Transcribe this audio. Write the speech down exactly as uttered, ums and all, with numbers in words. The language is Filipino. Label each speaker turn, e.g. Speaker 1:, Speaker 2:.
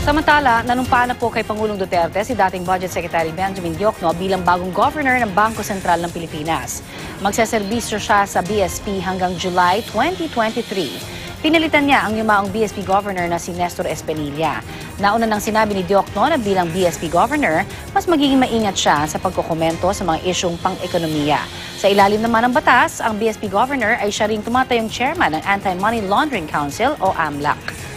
Speaker 1: Samantala, nanumpa na po kay Pangulong Duterte si dating Budget Secretary Benjamin Diokno bilang bagong governor ng Bangko Sentral ng Pilipinas. Magseserbisyo siya sa B S P hanggang July twenty twenty-three. Pinalitan niya ang yumaong B S P governor na si Nestor Espinilla. Nauna nang sinabi ni Diokno na bilang B S P governor, mas magiging maingat siya sa pagkokomento sa mga isyong pang-ekonomiya. Sa ilalim naman ng batas, ang B S P governor ay siya ring tumatayong chairman ng Anti-Money Laundering Council o A M L A C.